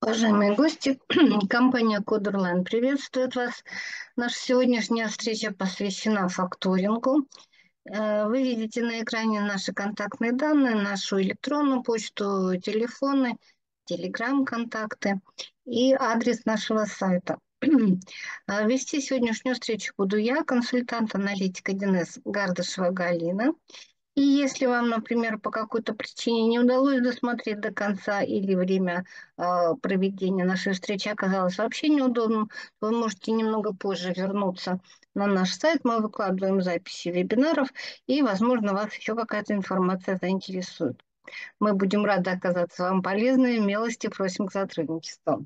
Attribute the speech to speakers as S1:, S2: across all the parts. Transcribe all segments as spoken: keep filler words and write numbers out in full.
S1: Уважаемые гости, компания Кодерland приветствует вас. Наша сегодняшняя встреча посвящена факторингу. Э, Вы видите на экране наши контактные данные, нашу электронную почту, телефоны, телеграм-контакты и адрес нашего сайта. А Вести сегодняшнюю встречу буду я, консультант-аналитик один эс Гардышева Галина. И если вам, например, по какой-то причине не удалось досмотреть до конца или время э, проведения нашей встречи оказалось вообще неудобным, вы можете немного позже вернуться на наш сайт. Мы выкладываем записи вебинаров, и, возможно, вас еще какая-то информация заинтересует. Мы будем рады оказаться вам полезными. Милости просим к сотрудничеству.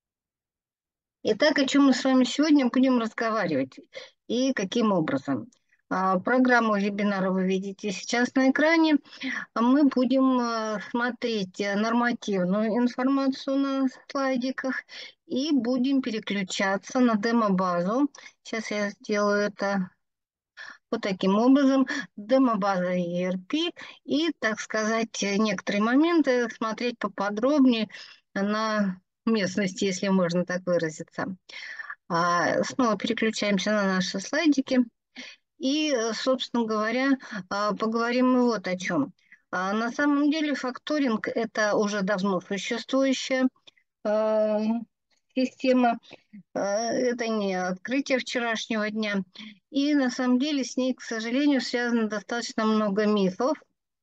S1: Итак, о чем мы с вами сегодня будем разговаривать и каким образом? А, Программу вебинара вы видите сейчас на экране. А Мы будем э, смотреть э, нормативную информацию на слайдиках и будем переключаться на демо-базу. Сейчас я сделаю это вот таким образом. Демо-база и эр пи и, так сказать, э, некоторые моменты смотреть поподробнее на местности, если можно так выразиться. А, Снова переключаемся на наши слайдики. И, э, собственно говоря, а, поговорим мы вот о чем. А, На самом деле факторинг – это уже давно существующая э, система, э, это не открытие вчерашнего дня. И на самом деле с ней, к сожалению, связано достаточно много мифов.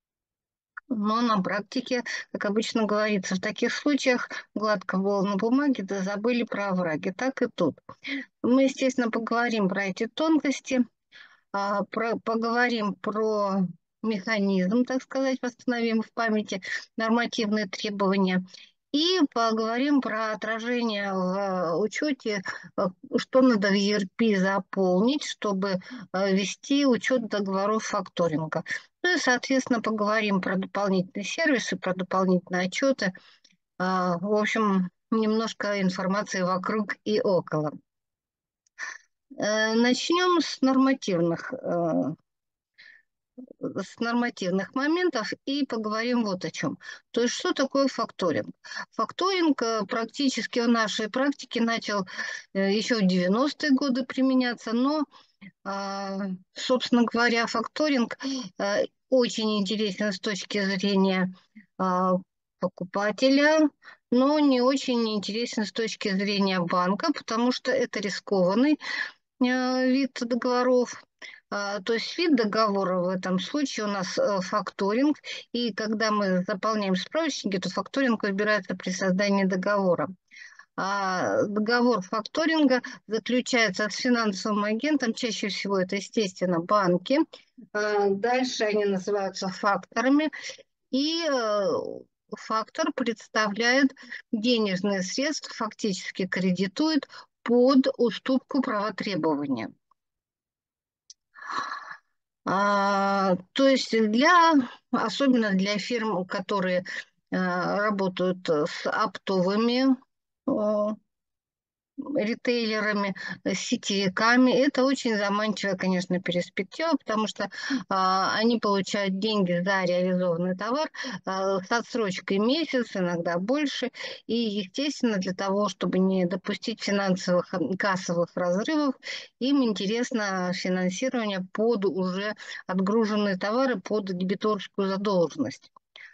S1: Но на практике, как обычно говорится, в таких случаях гладко было на бумаге, да забыли про овраги. Так и тут. Мы, естественно, поговорим про эти тонкости, а, про- поговорим про механизм, так сказать, восстановим в памяти нормативные требования. И поговорим про отражение в э, учете, э, что надо в и эр пи заполнить, чтобы э, вести учет договоров факторинга. Ну и, соответственно, поговорим про дополнительные сервисы, про дополнительные отчеты. А, В общем, немножко информации вокруг и около. Э, Начнем с нормативных э, с нормативных моментов и поговорим вот о чем. То есть, что такое факторинг? Факторинг э, практически в нашей практике начал э, еще в девяностые годы применяться, но, а, собственно говоря, факторинг э, очень интересен с точки зрения а, покупателя, но не очень интересен с точки зрения банка, потому что это рискованный э, вид договоров. А, То есть вид договора в этом случае у нас э, факторинг, и когда мы заполняем справочники, то факторинг выбирается при создании договора. А договор факторинга заключается с финансовым агентом, чаще всего это, естественно, банки. А Дальше они называются факторами, и э, фактор представляет денежные средства, фактически кредитует под уступку права требования. А, то есть для, особенно для фирм, которые а, работают с оптовыми а, ритейлерами, э, сетевиками. Это очень заманчивая, конечно, перспектива, потому что а, они получают деньги за реализованный товар а, с отсрочкой месяц, иногда больше. И, естественно, для того, чтобы не допустить финансовых м, кассовых разрывов, им интересно финансирование под уже отгруженные товары, под дебиторскую задолженность.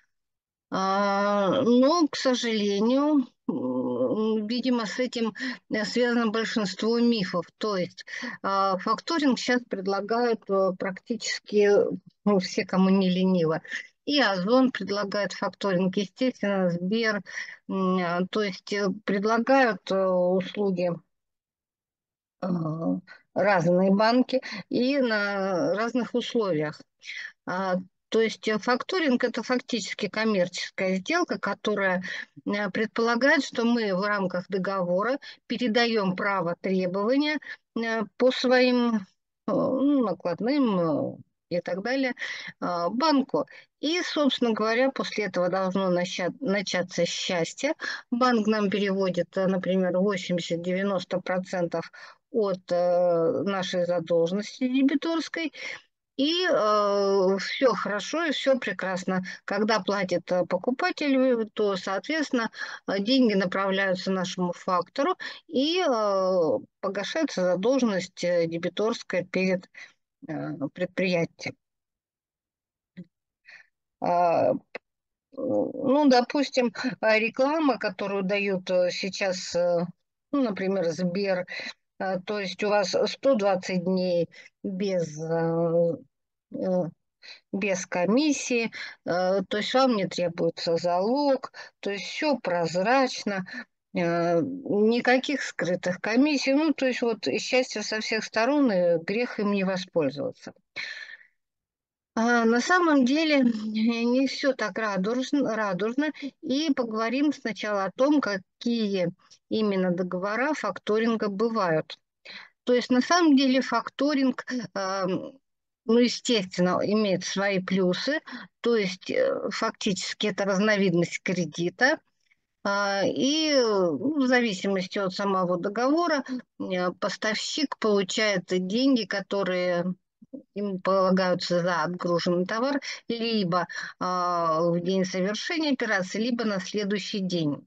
S1: А, Но, к сожалению, м, видимо, с этим э, связано большинство мифов. То есть а, факторинг сейчас предлагают э, практически ну, все, кому не лениво. И Озон предлагает факторинг, естественно, Сбер. м, а, То есть э, предлагают э, услуги э, разные банки и на разных условиях. А, То есть э, факторинг – это фактически коммерческая сделка, которая э, предполагает, что мы в рамках договора передаем право требования э, по своим э, ну, накладным э, и так далее э, банку. И, собственно говоря, после этого должно нача- начаться счастье. Банк нам переводит, э, например, восемьдесят-девяносто процентов от э, нашей задолженности дебиторской, И э, все хорошо, и все прекрасно. Когда платит э, покупатель, то, соответственно, э, деньги направляются нашему фактору и э, погашается задолженность э, дебиторская перед э, предприятием. А, ну, допустим, а, реклама, которую дают э, сейчас, э, ну, например, Сбер, э, то есть у вас сто двадцать дней без э, э, без комиссии, э, то есть вам не требуется залог, то есть все прозрачно, э, никаких скрытых комиссий, ну, то есть вот счастье со всех сторон, и грех им не воспользоваться. А на самом деле не все так радужно, радужно, и поговорим сначала о том, какие именно договора факторинга бывают. То есть на самом деле факторинг, э, ну, естественно, имеет свои плюсы. То есть э, фактически это разновидность кредита. А, И э, ну, в зависимости от самого договора э, поставщик получает деньги, которые ему полагаются за отгруженный товар, либо а, в день совершения операции, либо на следующий день.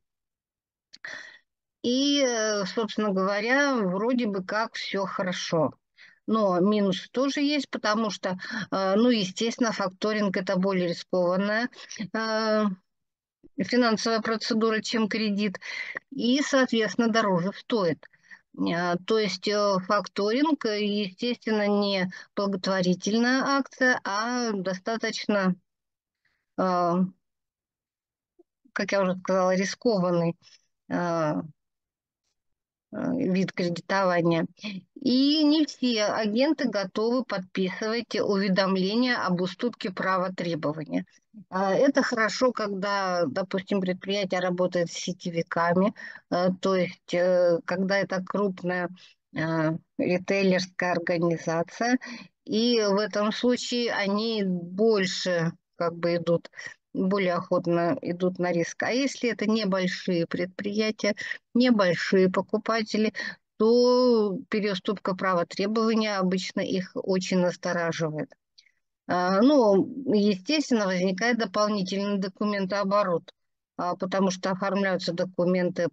S1: И, э, собственно говоря, вроде бы как все хорошо. Но минусы тоже есть, потому что, э, ну, естественно, факторинг – это более рискованная э, финансовая процедура, чем кредит, и, соответственно, дороже стоит. Э, То есть э, факторинг, э, естественно, не благотворительная акция, а достаточно, э, как я уже сказала, рискованный э, э, вид кредитования. И не все агенты готовы подписывать уведомления об уступке права требования. А, Это хорошо, когда, допустим, предприятие работает с сетевиками, э, то есть э, когда это крупная э, ритейлерская организация, и в этом случае они больше как бы идут, более охотно идут на риск. А если это небольшие предприятия, небольшие покупатели, то переуступка права требования обычно их очень настораживает. А, Ну, естественно, возникает дополнительный документооборот, а, потому что оформляются документы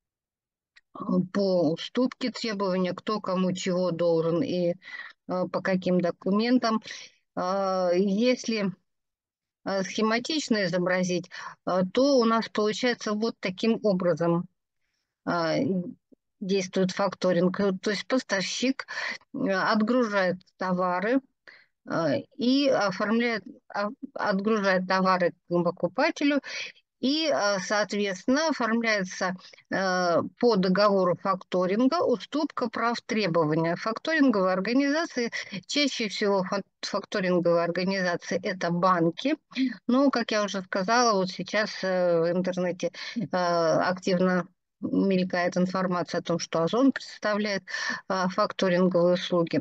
S1: а, по уступке требования, кто кому чего должен и а, по каким документам. А, Если а, схематично изобразить, а, то у нас получается вот таким образом а, действует факторинг. То есть поставщик э, отгружает товары э, и оформляет, а, отгружает товары к покупателю, и, э, соответственно, оформляется э, по договору факторинга уступка прав требования. Факторинговые организации, чаще всего фак- факторинговые организации – это банки. Но, как я уже сказала, вот сейчас э, в интернете э, активно мелькает информация о том, что Озон представляет э, факторинговые услуги.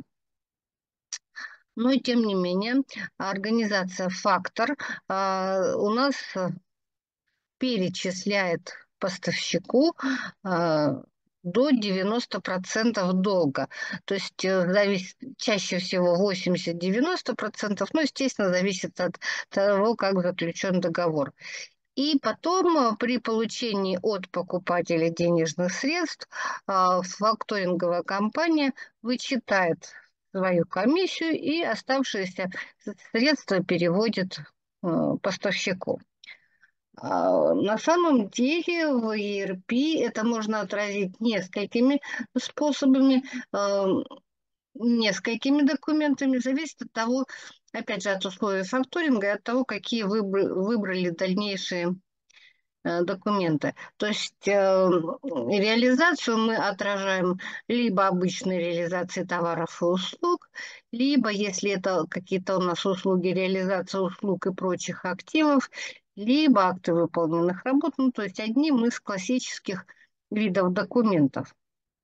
S1: Но и тем не менее, организация «Фактор» э, у нас перечисляет поставщику а, до девяноста процентов долга. То есть э, зависит, чаще всего восемьдесят-девяносто процентов, ну, естественно, зависит от того, как заключен договор. И потом э, при получении от покупателя денежных средств а, факторинговая компания вычитает свою комиссию и оставшиеся средства переводит э, поставщику. А, На самом деле в и эр пи это можно отразить несколькими способами, э, несколькими документами. Зависит от того, опять же, от условий факторинга и от того, какие выбр- выбрали дальнейшие э, документы. То есть э, реализацию мы отражаем либо обычной реализации товаров и услуг, либо, если это какие-то у нас услуги, реализация услуг и прочих активов, либо акты выполненных работ, ну, то есть одним из классических видов документов.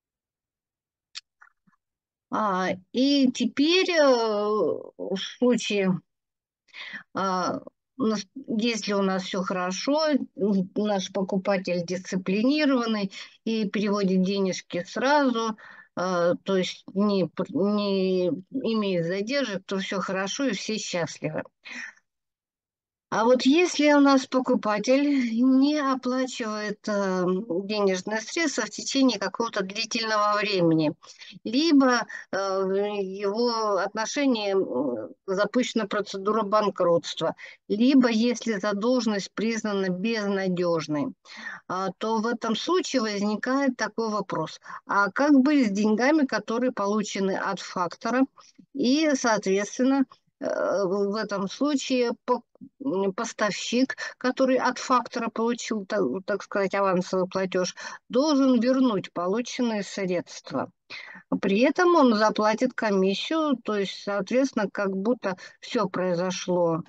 S1: А, и теперь э, в случае А, у нас- Если у нас все хорошо, м, наш покупатель дисциплинированный и переводит денежки сразу, то есть не, не имеет задержек, то все хорошо и все счастливы. А вот если у нас покупатель не оплачивает э, денежные средства в течение какого-то длительного времени, либо э, в его отношении м, запущена процедура банкротства, либо если задолженность признана безнадежной, а, то в этом случае возникает такой вопрос. А как быть с деньгами, которые получены от фактора? И, соответственно, э, в этом случае по- м, поставщик, который от фактора получил, так, так сказать, авансовый платеж, должен вернуть полученные средства. При этом он заплатит комиссию, то есть, соответственно, как будто все произошло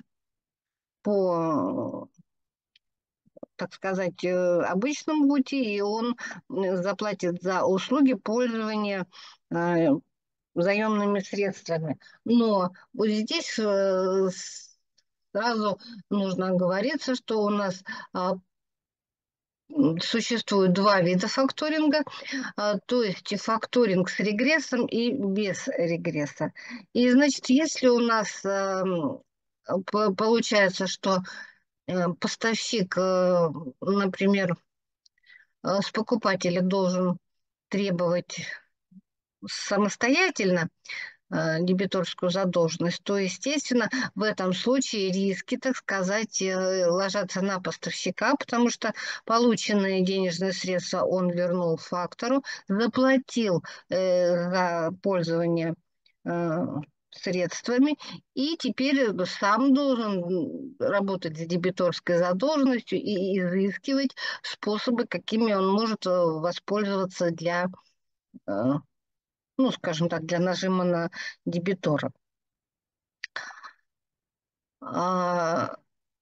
S1: по, так сказать, э, обычному пути, и он э, заплатит за услуги пользования э, заемными средствами. Но вот здесь э, сразу нужно оговориться, что у нас а, м, существует два вида факторинга, а, то есть факторинг с регрессом и без регресса. И, значит, если у нас эм, по- получается, что э, поставщик, э, например, э, с покупателя должен требовать самостоятельно э, дебиторскую задолженность, то, естественно, в этом случае риски, так сказать, э, ложатся на поставщика, потому что полученные денежные средства он вернул фактору, заплатил э, за пользование э, средствами, и теперь сам должен работать с дебиторской задолженностью и изыскивать способы, какими он может э, воспользоваться для, э, ну, скажем так, для нажима на дебитора. А,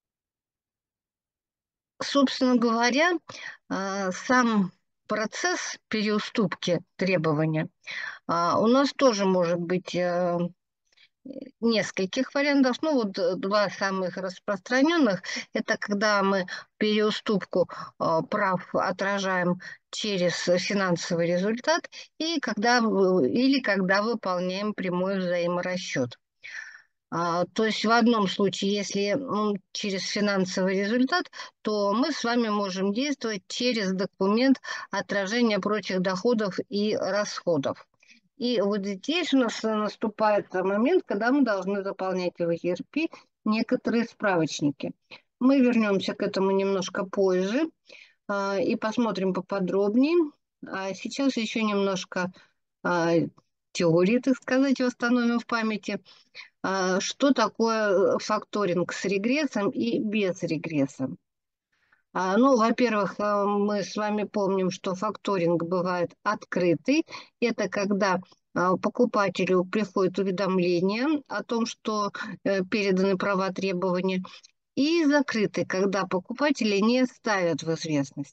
S1: собственно говоря, а, сам процесс переуступки требования а, у нас тоже может быть э, нескольких вариантов. Ну, вот э, два самых распространенных – это когда мы переуступку э, прав отражаем через финансовый результат и когда, вы- или когда выполняем прямой взаиморасчет. А, то есть в одном случае, если м, через финансовый результат, то мы с вами можем действовать через документ отражения прочих доходов и расходов. И вот здесь у нас наступает момент, когда мы должны заполнять в и эр пи некоторые справочники. Мы вернемся к этому немножко позже а, и посмотрим поподробнее. А сейчас еще немножко а, теории, так сказать, восстановим в памяти. А, Что такое э, факторинг с регрессом и без регресса? А, Ну, во-первых, э, мы с вами помним, что факторинг бывает открытый. Это когда а, покупателю приходит уведомление о том, что э, переданы права требования, и закрытый, когда покупатели не ставят в известность.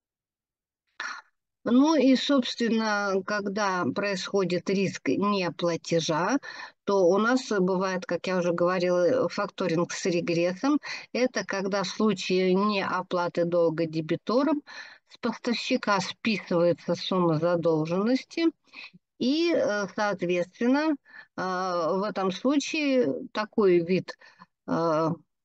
S1: Ну и, собственно, когда происходит риск неплатежа, то у нас бывает, как я уже говорила, факторинг с регрессом. Это когда в случае неоплаты долга дебитором с поставщика списывается сумма задолженности, и, э, соответственно, э, в этом случае такой вид э,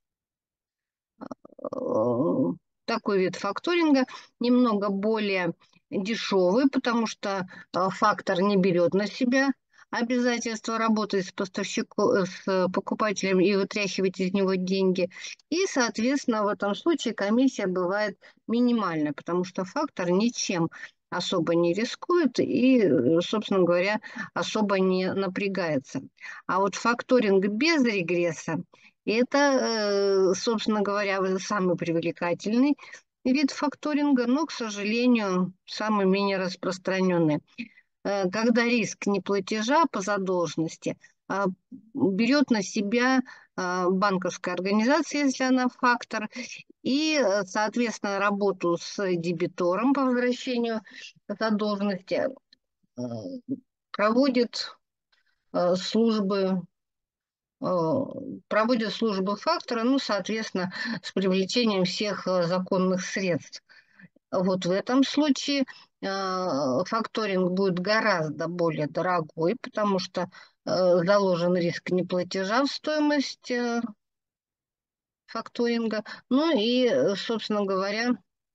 S1: э, такой вид факторинга немного более дешевый, потому что э, фактор не берет на себя обязательство работать с поставщиком, э, с покупателем и вытряхивать из него деньги. И, соответственно, в этом случае комиссия бывает минимальная, потому что фактор ничем особо не рискует и, э, собственно говоря, особо не напрягается. А вот факторинг без регресса это, э, собственно говоря, самый привлекательный вид факторинга, но, к сожалению, самый менее распространенный. Э, Когда риск неплатежа по задолженности а, берет на себя а, банковская организация, если она фактор, и, э, соответственно, работу с дебитором по возвращению задолженности э, проводит э, службы э, проводят службу фактора, ну, соответственно, с привлечением всех э, законных средств. Вот в этом случае факторинг будет гораздо более дорогой, потому что заложен риск неплатежа в стоимость факторинга. Ну и, собственно говоря,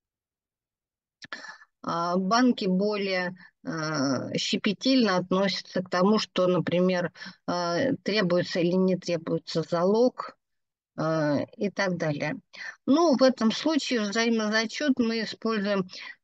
S1: банки более щепетильно относятся к тому, что, например, требуется или не требуется залог и так далее. Ну, в этом случае взаимозачет мы используем,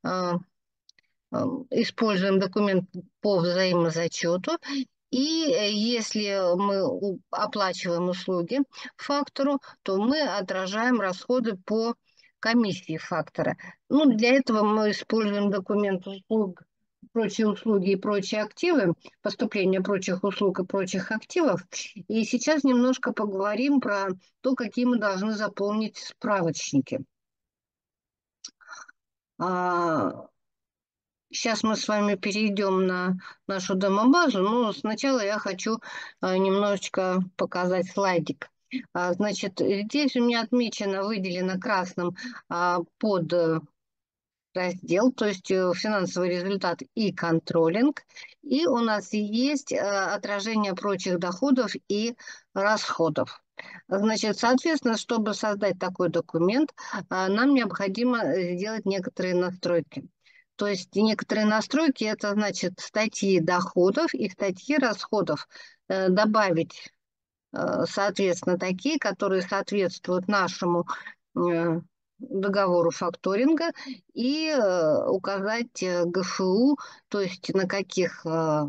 S1: используем документ по взаимозачету. И если мы оплачиваем услуги фактору, то мы отражаем расходы по комиссии фактора. Ну, для этого мы используем документ услуг, прочие услуги и прочие активы, поступление прочих услуг и прочих активов. И сейчас немножко поговорим про то, какие мы должны заполнить справочники. Сейчас мы с вами перейдем на нашу демобазу, но сначала я хочу немножечко показать слайдик. Значит, здесь у меня отмечено, выделено красным под раздел, то есть финансовый результат и контролинг. И у нас есть отражение прочих доходов и расходов. Значит, соответственно, чтобы создать такой документ, нам необходимо сделать некоторые настройки. То есть некоторые настройки – это значит статьи доходов и статьи расходов. Добавить, соответственно, такие, которые соответствуют нашему договору факторинга, и указать ГФУ, то есть на каких, на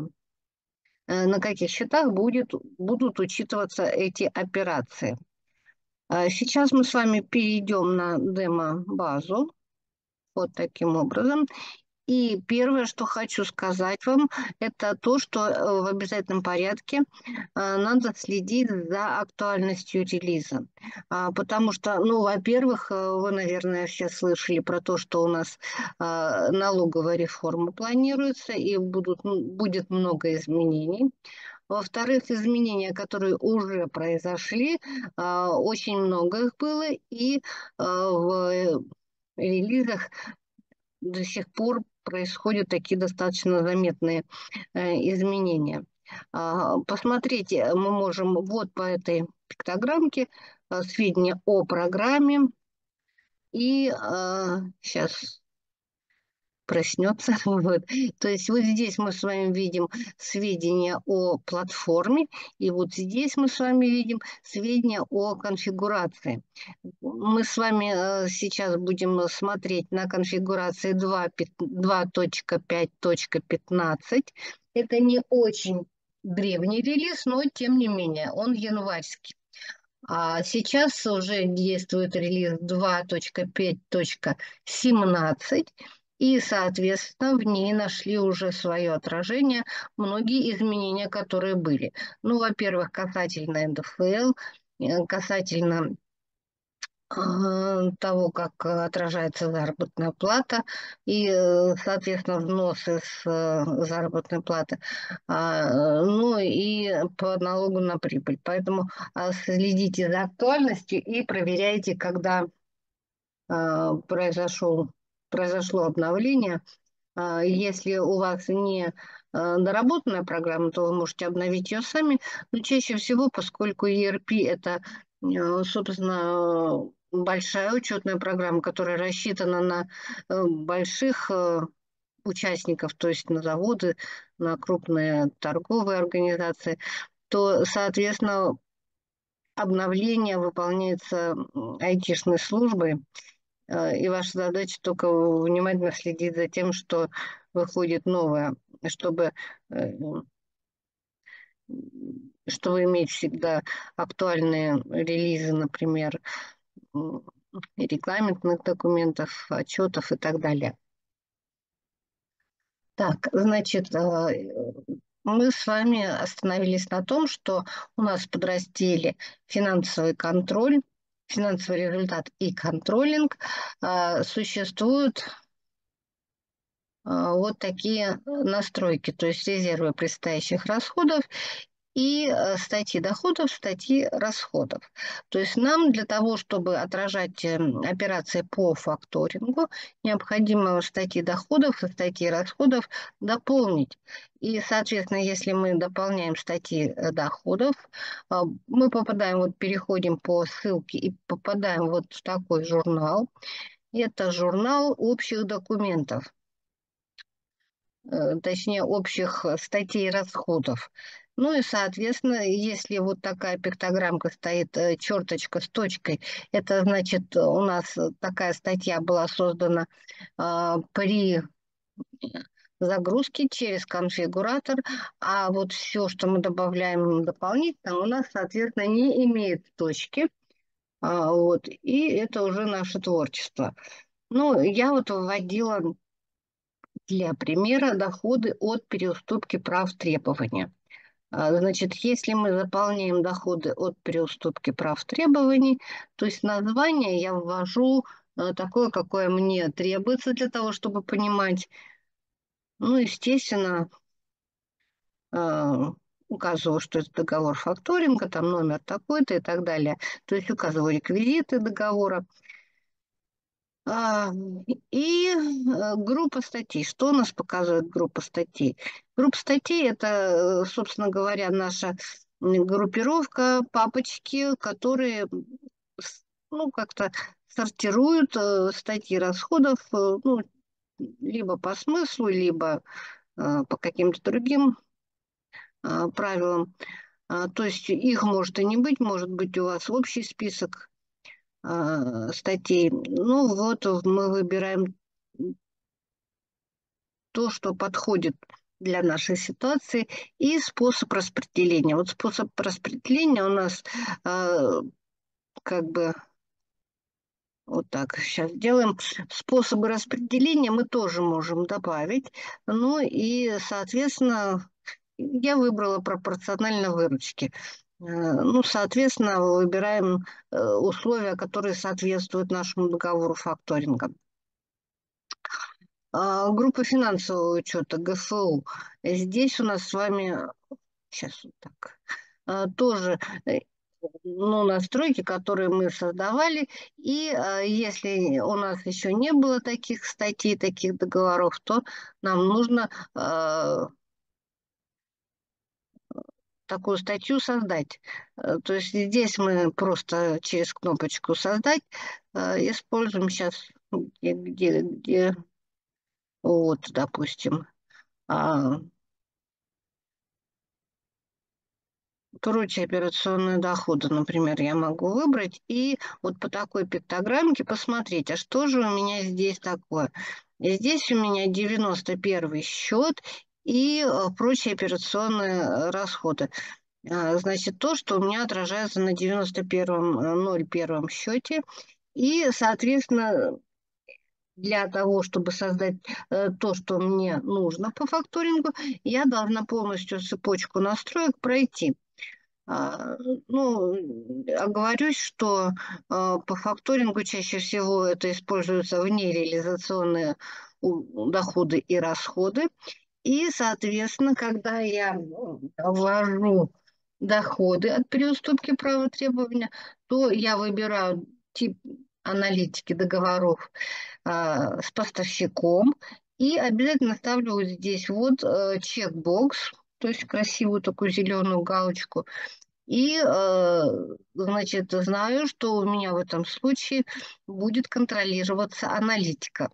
S1: каких счетах будет, будут учитываться эти операции. Сейчас мы с вами перейдем на демо-базу вот таким образом. И первое, что хочу сказать вам, это то, что в обязательном порядке надо следить за актуальностью релиза. Потому что, ну, во-первых, вы, наверное, все слышали про то, что у нас налоговая реформа планируется, и будут, будет много изменений. Во-вторых, изменения, которые уже произошли, очень много их было, и в релизах до сих пор происходят такие достаточно заметные изменения. Посмотрите, мы можем вот по этой пиктограммке сведения о программе. И сейчас проснется. Вот. То есть вот здесь мы с вами видим сведения о платформе, и вот здесь мы с вами видим сведения о конфигурации. Мы с вами сейчас будем смотреть на конфигурации два точка пять точка пятнадцать. Это не очень древний релиз, но тем не менее он январьский. А сейчас уже действует релиз два точка пять точка семнадцать. И, соответственно, в ней нашли уже свое отражение многие изменения, которые были. Ну, во-первых, касательно эн дэ эф эл, касательно того, как отражается заработная плата и, соответственно, взносы с заработной платы, ну и по налогу на прибыль. Поэтому следите за актуальностью и проверяйте, когда произошел, произошло обновление. Если у вас не доработанная программа, то вы можете обновить ее сами. Но чаще всего, поскольку и эр пи – это, собственно, большая учетная программа, которая рассчитана на больших участников, то есть на заводы, на крупные торговые организации, то, соответственно, обновление выполняется айтишной службой, и ваша задача только внимательно следить за тем, что выходит новое, чтобы, чтобы иметь всегда актуальные релизы, например, регламентных документов, отчетов и так далее. Так, значит, мы с вами остановились на том, что у нас в подразделе финансовый контроль, финансовый результат и контролинг существуют вот такие настройки, то есть резервы предстоящих расходов и э, статьи доходов, статьи расходов. То есть нам для того, чтобы отражать э, операции по факторингу, необходимо статьи доходов и статьи расходов дополнить. И, соответственно, если мы дополняем статьи э, доходов, э, мы попадаем, вот переходим по ссылке и попадаем вот в такой журнал. Это журнал общих документов, э, точнее, общих э, статей расходов. Ну и, соответственно, если вот такая пиктограммка стоит, э, черточка с точкой, это значит, э, у нас э, такая статья была создана а, при загрузке через конфигуратор, а вот все, что мы добавляем дополнительно, у нас, соответственно, не имеет точки. А, вот, и это уже наше творчество. Ну, я вот вводила для примера доходы от переуступки прав требования. А, Значит, если мы заполняем доходы от переуступки прав требований, то есть название я ввожу э, такое, какое мне требуется для того, чтобы понимать. Ну, естественно, э, указываю, что это договор факторинга, там номер такой-то и так далее. То есть указываю реквизиты договора. А, И э, группа статей. Что у нас показывает группа статей? Группа статей – это, э, собственно говоря, наша м, группировка, папочки, которые с- ну, как-то сортируют э, статьи расходов, э, ну, либо по смыслу, либо э, по каким-то другим э, правилам. А, То есть их может и не быть, может быть у вас общий список а, статей. Ну вот мы выбираем то, что подходит для нашей ситуации, и способ распределения. Вот способ распределения у нас э, как бы вот так сейчас делаем. Способы распределения мы тоже можем добавить. Ну и, соответственно, я выбрала пропорционально выручке. Э, Ну, соответственно, выбираем э, условия, которые соответствуют нашему договору факторинга. А, Группа финансового учета, гэ эф у. Здесь у нас с вами, сейчас вот так, а, тоже э, ну, настройки, которые мы создавали. И а, если у нас еще не было таких статей, таких договоров, то нам нужно а, такую статью создать. Э, То есть здесь мы просто через кнопочку «Создать» э, используем сейчас, где, где, где вот, допустим, а, прочие операционные доходы, например, я могу выбрать и вот по такой пиктограммке посмотреть, а что же у меня здесь такое. И здесь у меня девяносто первый счет и э, прочие операционные э, расходы. А, Значит, то, что у меня отражается на девяносто первом, э, ноль первом счете. И, соответственно, для того, чтобы создать э, то, что мне нужно по факторингу, я должна полностью цепочку настроек пройти. А, Ну, оговорюсь, что а, по факторингу чаще всего это используются внереализационные у- доходы и расходы. И, соответственно, когда я ну, ввожу доходы от переуступки права требования, то я выбираю тип аналитики договоров а, с поставщиком и обязательно ставлю вот здесь вот э, чекбокс, то есть красивую такую зеленую галочку, и, э, значит, знаю, что у меня в этом случае будет контролироваться аналитика.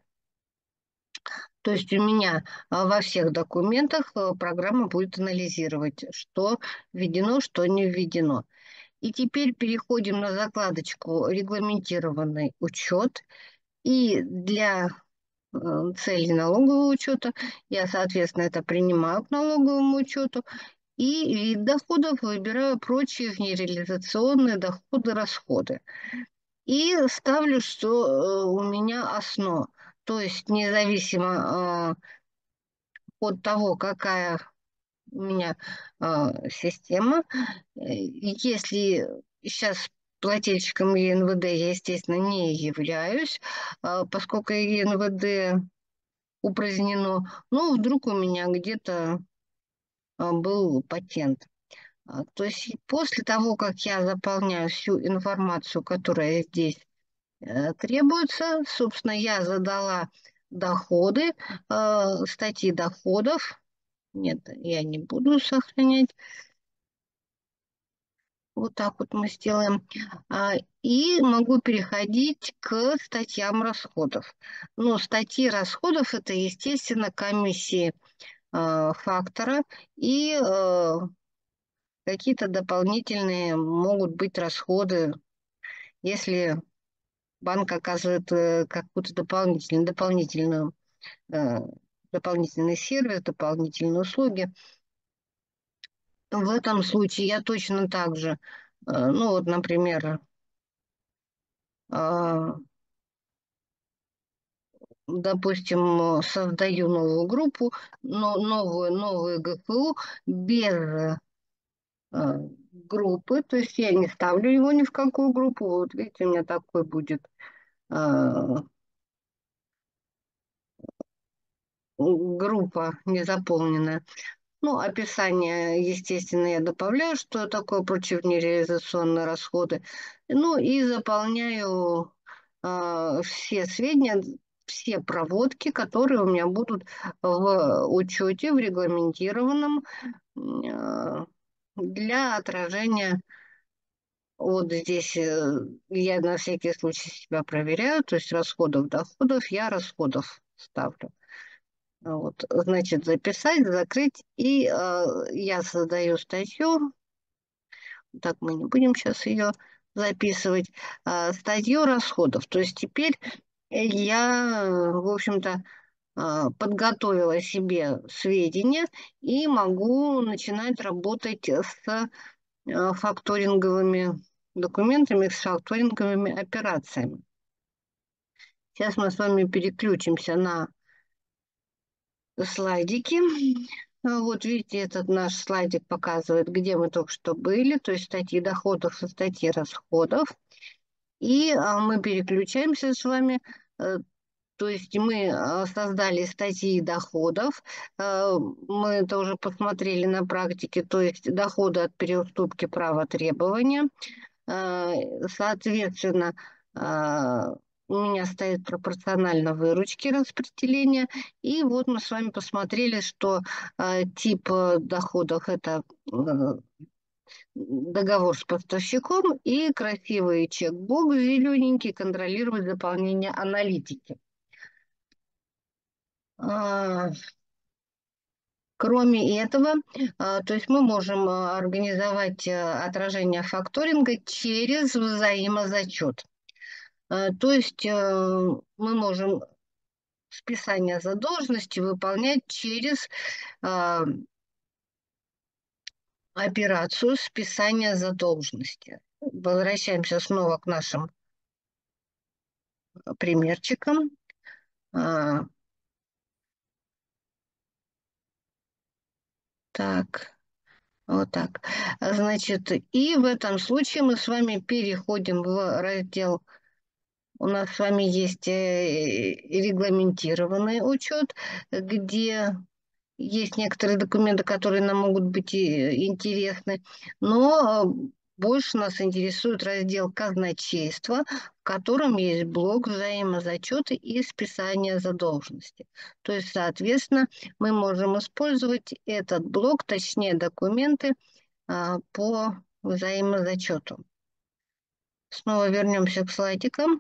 S1: То есть у меня а, во всех документах э, программа будет анализировать, что введено, что не введено. И теперь переходим на закладочку «Регламентированный учет». И для э, целей налогового учета я, соответственно, это принимаю к налоговому учету. И вид доходов выбираю прочие внереализационные доходы, расходы. И ставлю, что э, у меня основа. То есть независимо э, от того, какая у меня э, система, э, если сейчас плательщиком е эн вэ дэ я, естественно, не являюсь, э, поскольку е эн вэ дэ упразднено, но вдруг у меня где-то э, был патент. А, То есть после того, как я заполняю всю информацию, которая здесь э, требуется, собственно, я задала доходы, э, статьи доходов. Нет, я не буду сохранять. Вот так вот мы сделаем. А, И могу переходить к статьям расходов. Но статьи расходов — это, естественно, комиссии э, фактора и э, какие-то дополнительные могут быть расходы, если банк оказывает э, какую-то дополнительную, дополнительную, э, дополнительный сервис, дополнительные услуги. В этом случае я точно так же, э, ну вот, например, а, допустим, создаю новую группу, но новую, новую ГФУ без э, группы, то есть я не ставлю его ни в какую группу. Вот видите, у меня такой будет э, группа незаполненная. Ну, описание, естественно, я добавляю, что такое противонереализационные расходы. Ну, и заполняю э, все сведения, все проводки, которые у меня будут в учете, в регламентированном э, для отражения. Вот здесь э, я на всякий случай себя проверяю, то есть расходов, доходов, я расходов ставлю. Вот, значит, записать, закрыть, и э, я создаю статью, так мы не будем сейчас ее записывать, э, статью расходов. То есть теперь я, э, в общем-то, э, подготовила себе сведения и могу начинать работать с э, факторинговыми документами, с факторинговыми операциями. Сейчас мы с вами переключимся на слайдики. А Вот видите, этот наш слайдик показывает, где мы только что были, то есть статьи доходов и статьи расходов. И а, мы переключаемся с вами, э, то есть мы а, создали статьи доходов, э, мы это уже посмотрели на практике, то есть доходы от переуступки права требования. Э, Соответственно, а, у меня стоит пропорционально выручки распределения. И вот мы с вами посмотрели, что а, тип э, доходов — это э, договор с поставщиком и красивый чекбокс зелененький контролировать заполнение аналитики. А, Кроме этого, а, то есть мы можем а, организовать э, отражение факторинга через взаимозачет. Э, То есть э, мы можем списание задолженности выполнять через а, операцию списания задолженности. Возвращаемся снова к нашим примерчикам. А, Так, вот так. Значит, и в этом случае мы с вами переходим в раздел. У нас с вами есть э, регламентированный учет, где есть некоторые документы, которые нам могут быть и интересны, но э, больше нас интересует раздел казначейства, в котором есть блок взаимозачеты и списания задолженности. То есть, соответственно, мы можем использовать этот блок, точнее документы а, по взаимозачету. Снова вернемся к слайдикам.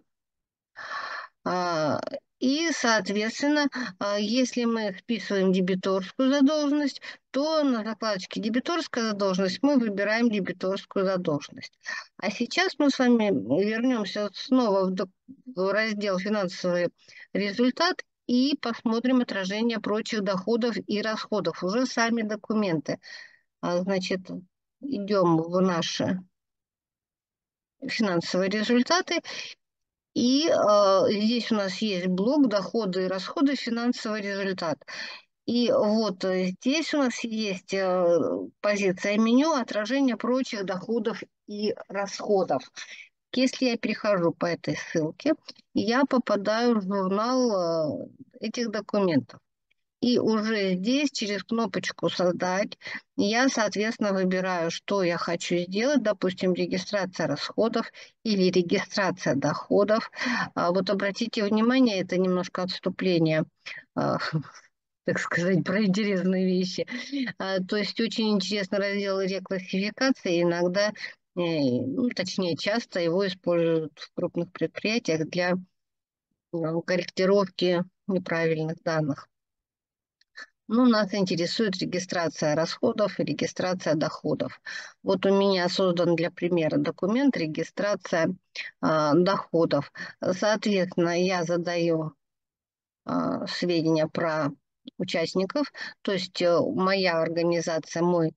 S1: А, И, соответственно, а, если мы списываем дебиторскую задолженность, то на закладочке «Дебиторская задолженность» мы выбираем дебиторскую задолженность. А сейчас мы с вами вернемся снова в, док- в раздел «Финансовый результат» и посмотрим отражение прочих доходов и расходов, уже сами документы. А, Значит, идем в наши финансовые результаты. И э, здесь у нас есть блок доходы и расходы, финансовый результат. И вот э, здесь у нас есть э, позиция меню, отражение прочих доходов и расходов. Если я перехожу по этой ссылке, я попадаю в журнал э, этих документов. И уже здесь через кнопочку «Создать» я, соответственно, выбираю, что я хочу сделать. Допустим, регистрация расходов или регистрация доходов. А вот обратите внимание, это немножко отступление, а, так сказать, про интересные вещи. А, То есть очень интересный раздел реклассификации. Иногда, э, ну, точнее, часто его используют в крупных предприятиях для э, корректировки неправильных данных. Ну, нас интересует регистрация расходов и регистрация доходов. Вот у меня создан для примера документ регистрация а, доходов. Соответственно, я задаю а, сведения про участников, то есть э, моя организация, мой,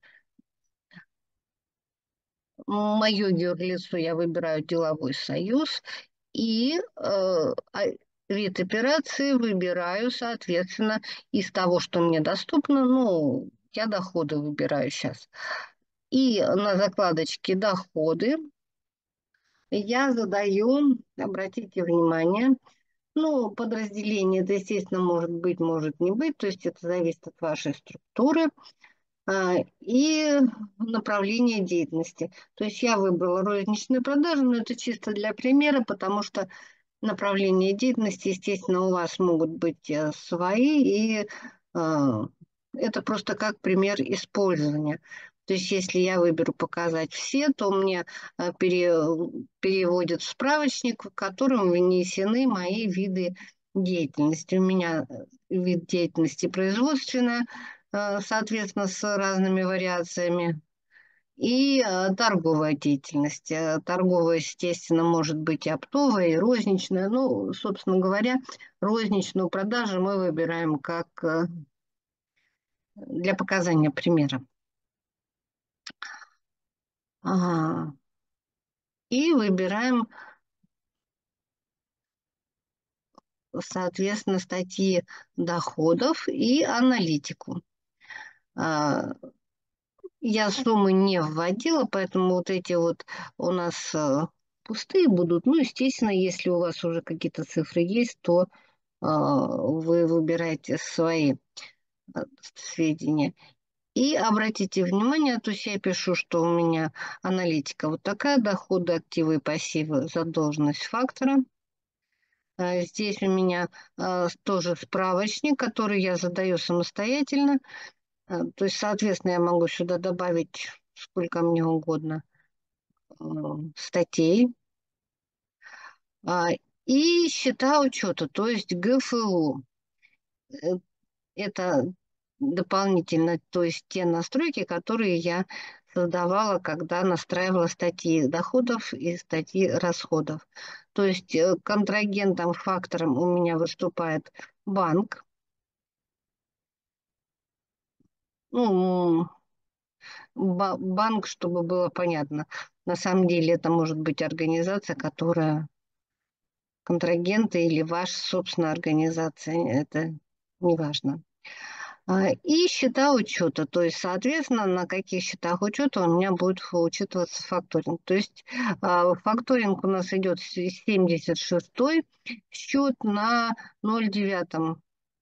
S1: мое юрлицо я выбираю деловой союз, и э, а вид операции выбираю, соответственно, из того, что мне доступно, ну, я доходы выбираю сейчас. И на закладочке «Доходы» я задаю, обратите внимание, ну, подразделение это, естественно, может быть, может не быть, то есть это зависит от вашей структуры а, и направление деятельности. То есть я выбрала розничные продажи, но это чисто для примера, потому что направления деятельности, естественно, у вас могут быть э, свои, и э, это просто как пример использования. То есть если я выберу показать все, то мне э, пере, переводят в справочник, в котором внесены мои виды деятельности. У меня э, вид деятельности производственная, э, соответственно, с разными вариациями. И э, торговая деятельность. Э, Торговая, естественно, может быть и оптовая, и розничная. Ну, собственно говоря, розничную продажу мы выбираем как э, для показания примера. Ага. И выбираем, соответственно, статьи доходов и аналитику. А, Я суммы не вводила, поэтому вот эти вот у нас э, пустые будут. Ну, естественно, если у вас уже какие-то цифры есть, то а, вы выбираете свои а, сведения. И обратите внимание, то есть я пишу, что у меня аналитика вот такая: доходы, активы и пассивы, задолженность фактора. А Здесь у меня а, тоже справочник, который я задаю самостоятельно. А, То есть, соответственно, я могу сюда добавить сколько мне угодно а, статей. А, И счета учета, то есть ГФУ. Э, Это дополнительно, то есть те настройки, которые я создавала, когда настраивала статьи доходов и статьи расходов. То есть э, контрагентом, фактором у меня выступает банк. Ну, ба- банк, чтобы было понятно. На самом деле это может быть организация, которая контрагенты или ваша собственная организация. Это неважно. А, И счета учета, то есть, соответственно, на каких счетах учета у меня будет учитываться факторинг. То есть а, факторинг у нас идет с семьдесят шестой счет на ноль девятом.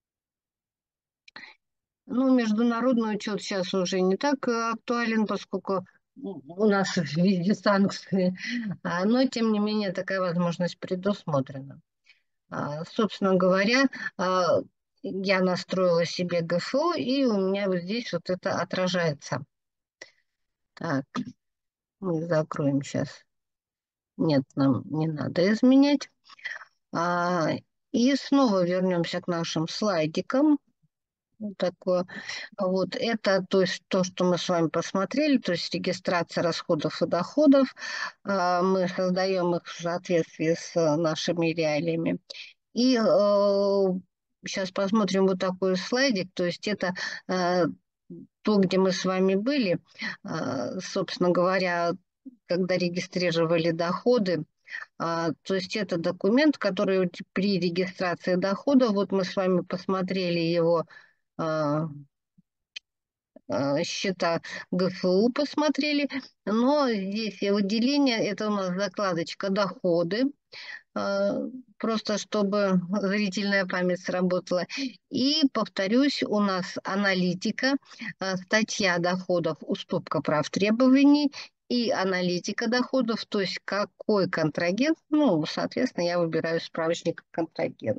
S1: Ну, международный учет сейчас уже не так э, актуален, поскольку у нас везде санкции, А, но тем не менее такая возможность предусмотрена. А, Собственно говоря, а, я настроила себе ГФО, и у меня вот здесь вот это отражается. Так, мы закроем сейчас. Нет, нам не надо изменять. А, И снова вернемся к нашим слайдикам. Вот такое. Вот это, то есть то, что мы с вами посмотрели, то есть регистрация расходов и доходов. А, Мы создаем их в соответствии с э, нашими реалиями. И сейчас посмотрим вот такой слайдик. То есть это э, то, где мы с вами были, э, собственно говоря, когда регистрировали доходы. А, То есть это документ, который вот при регистрации дохода, вот мы с вами посмотрели его, а, э, счета ГФУ посмотрели, но здесь и выделение, это у нас закладочка доходы, э, просто чтобы зрительная память сработала. И, повторюсь, у нас аналитика, э, статья доходов, уступка прав требований и аналитика доходов, то есть какой контрагент, ну, соответственно, я выбираю справочник контрагент.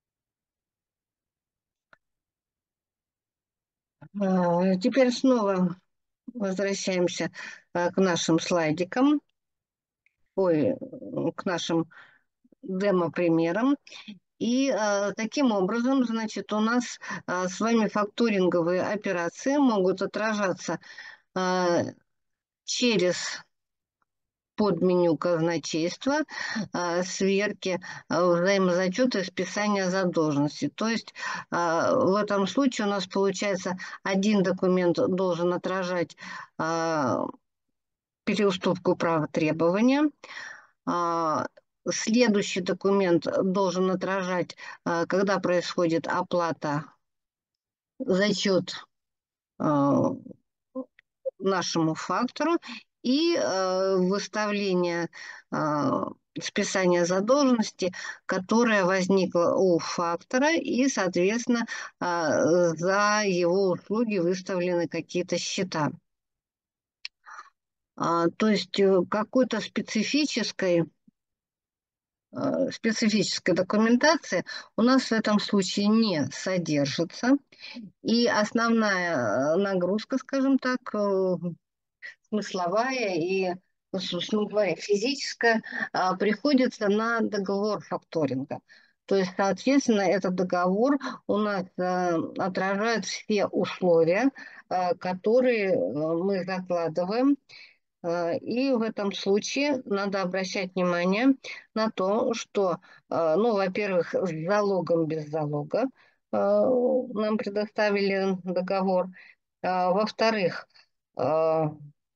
S1: А, Теперь снова возвращаемся а, к нашим слайдикам, ой, к нашим демо-примерам. И а, таким образом, значит, у нас а, с вами факторинговые операции могут отражаться а, через подменю казначейства, а, сверки, а, взаимозачета и списания задолженности. То есть а, в этом случае у нас получается один документ должен отражать а, переуступку права требования. А, Следующий документ должен отражать, а, когда происходит оплата, зачет а, нашему фактору и э, выставление э, списания задолженности, которая возникла у фактора, и, соответственно, э, за его услуги выставлены какие-то счета. А, то есть э, какой-то специфической э, специфической документации у нас в этом случае не содержится. И основная э, нагрузка, скажем так, э, смысловая и, собственно говоря, физическая, а, приходится на договор факторинга. То есть, соответственно, этот договор у нас а, отражает все условия, а, которые а, мы закладываем. А, И в этом случае надо обращать внимание на то, что, а, ну, во-первых, с залогом без залога а, нам предоставили договор. А, Во-вторых, а,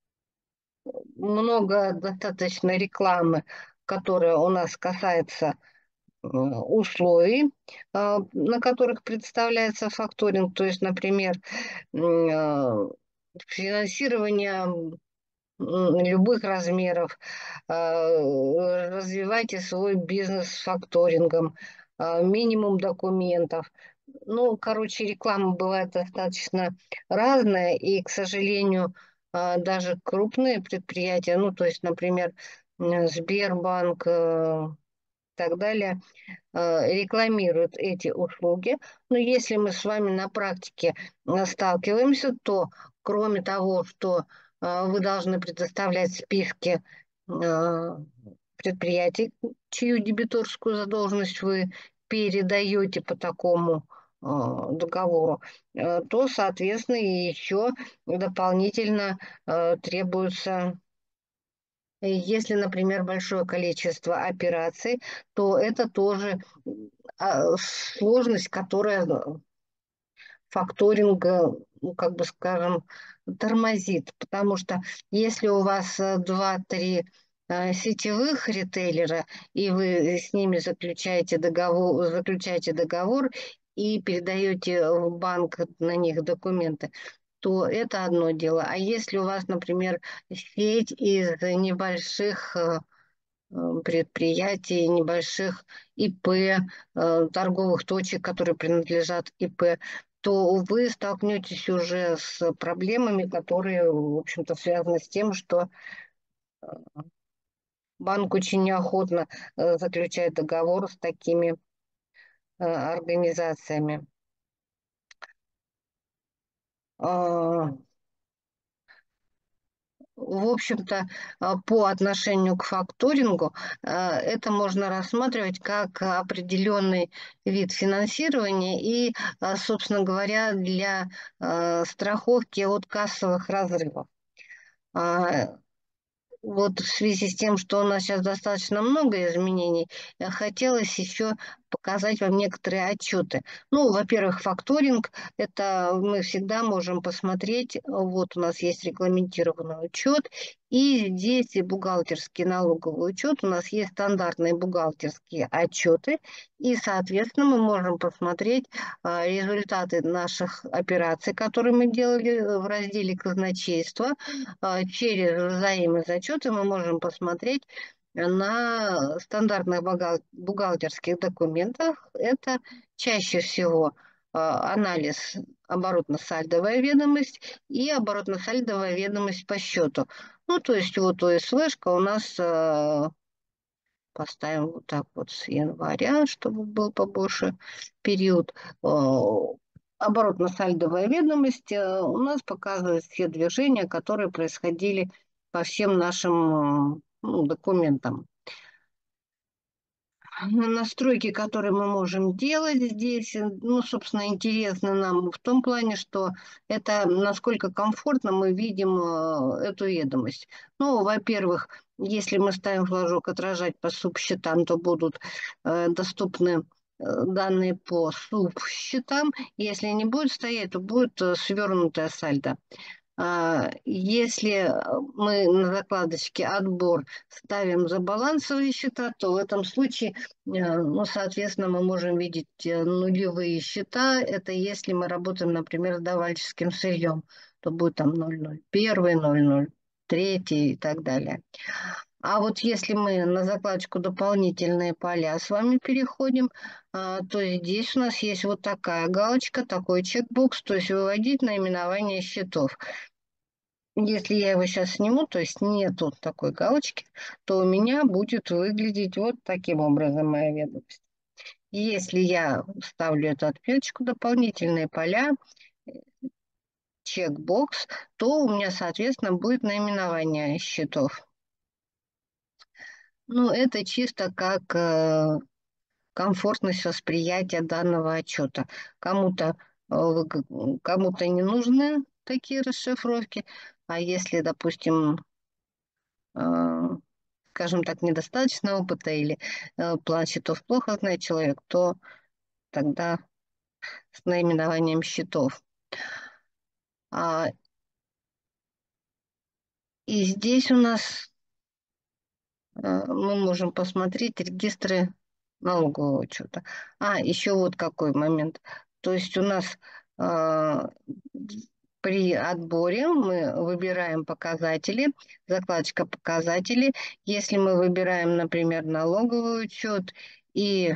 S1: много достаточно рекламы, которая у нас касается э, условий, а, на которых представляется факторинг. То есть, например, м, а, финансирование м, любых размеров. А, Развивайте свой бизнес с факторингом. А, Минимум документов. Ну, короче, реклама бывает достаточно разная, и, к сожалению, а, даже крупные предприятия, ну, то есть, например, м, Сбербанк, э, и так далее, э, рекламируют эти услуги. Но если мы с вами на практике э, сталкиваемся, то кроме того, что э, вы должны предоставлять списки э, предприятий, чью дебиторскую задолженность вы передаете по такому э, договору, э, то, соответственно, и еще дополнительно э, требуется. Если, например, большое количество операций, то это тоже а, сложность, которая факторинга, ну, как бы скажем, тормозит. Потому что если у вас э, два-три э, сетевых ритейлера, и вы с ними заключаете договор, заключаете договор и передаете в банк на них документы, то это одно дело. А если у вас, например, сеть из небольших э, э, предприятий, небольших ИП, э, торговых точек, которые принадлежат ИП, то вы столкнетесь уже с проблемами, которые, в общем-то, связаны с тем, что банк очень неохотно э, заключает договор с такими э, организациями. А, В общем-то, а, по отношению к факторингу, а, это можно рассматривать как определенный вид финансирования и, а, собственно говоря, для а, страховки от кассовых разрывов. А, Вот в связи с тем, что у нас сейчас достаточно много изменений, э, хотелось еще показать вам некоторые отчеты. Ну, во-первых, факторинг, это мы всегда можем посмотреть, вот у нас есть регламентированный учет, и здесь и бухгалтерский налоговый учет, у нас есть стандартные бухгалтерские отчеты, и, соответственно, мы можем посмотреть а, результаты наших операций, которые мы делали в разделе казначейства. А, через взаимозачеты мы можем посмотреть на стандартных бухгал- бухгалтерских документах. Это чаще всего а, анализ оборотно-сальдовая ведомость и оборотно-сальдовая ведомость по счету. Ну, то есть вот ОСВшка у нас, э, поставим вот так вот с января, чтобы был побольше период. Э, Оборотно-сальдовая ведомость э, у нас показывает все движения, которые происходили по всем нашим э, ну, документам. Настройки, которые мы можем делать здесь, э, ну, собственно, интересно нам в том плане, что это насколько комфортно мы видим э, эту ведомость. Ну, во-первых, если мы ставим флажок «Отражать по субсчетам», то будут э, доступны э, данные по субсчетам. Если не будет стоять, то будет э, свернутая сальдо. А, Если мы на закладочке «Отбор» ставим за балансовые счета, то в этом случае, э, ну, соответственно, мы можем видеть э, нулевые счета. Это если мы работаем, например, с давальческим сырьем, то будет там ноль ноль один, ноль ноль три и так далее. А вот если мы на закладочку «Дополнительные поля» с вами переходим, а, то здесь у нас есть вот такая галочка, такой чекбокс, то есть выводить наименование счетов. Если я его сейчас сниму, то есть нету такой галочки, то у меня будет выглядеть вот таким образом моя ведомость. И если я ставлю эту отметочку «Дополнительные поля», чекбокс, то у меня, соответственно, будет наименование счетов. Ну, это чисто как э, комфортность восприятия данного отчета. Кому-то э, кому-то не нужны такие расшифровки, а если, допустим, э, скажем так, недостаточно опыта или э, план счетов плохо знает человек, то тогда с наименованием счетов. А, и здесь у нас э, мы можем посмотреть регистры налогового учета. А, еще вот какой момент. То есть у нас э, при отборе мы выбираем показатели, закладочка показатели. Если мы выбираем, например, налоговый учет и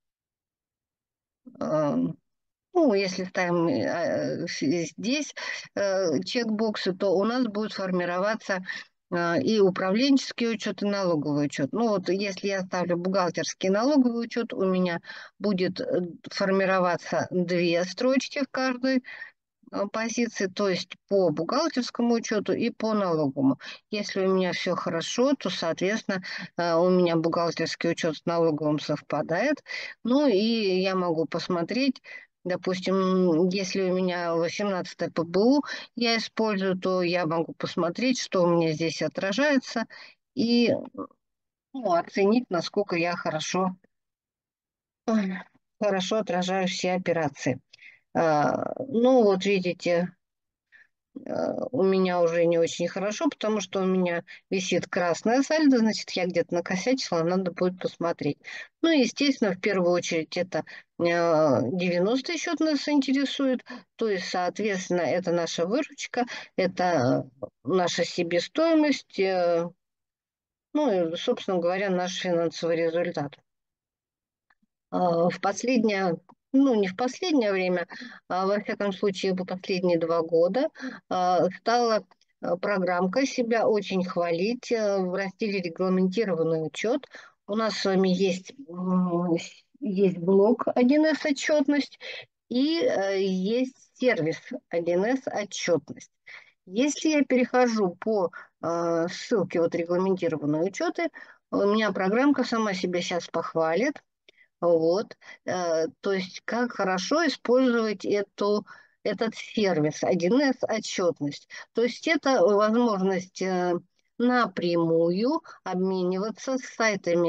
S1: э, ну, если ставим э, здесь э, чекбоксы, то у нас будет формироваться э, и управленческий учет, и налоговый учет. Ну, вот если я ставлю бухгалтерский и налоговый учет, у меня будет э, формироваться две строчки в каждой э, позиции, то есть по бухгалтерскому учету и по налоговому. Если у меня все хорошо, то, соответственно, э, у меня бухгалтерский учет с налоговым совпадает. Ну и я могу посмотреть, допустим, если у меня восемнадцатое П Б У я использую, то я могу посмотреть, что у меня здесь отражается, и ну, оценить, насколько я хорошо, ой, хорошо отражаю все операции. А, Ну, вот видите, э, у меня уже не очень хорошо, потому что у меня висит красная сальдо, значит, я где-то накосячила, надо будет посмотреть. Ну, и, естественно, в первую очередь это э, девяностый счет нас интересует, то есть, соответственно, это наша выручка, это наша себестоимость, э, ну, и, собственно говоря, наш финансовый результат. А, В последнее, ну, не в последнее время, а во всяком случае, в последние два года а, стала а, программка себя очень хвалить а, в разделе «Регламентированный учет». У нас с вами есть, м, есть блок один эс отчетность и э, есть сервис один эс отчетность. Если я перехожу по э, ссылке вот «Регламентированные учеты», у меня программка сама себя сейчас похвалит. Вот, э, то есть как хорошо использовать эту, этот сервис один эс отчетность. То есть это возможность э, напрямую обмениваться с сайтами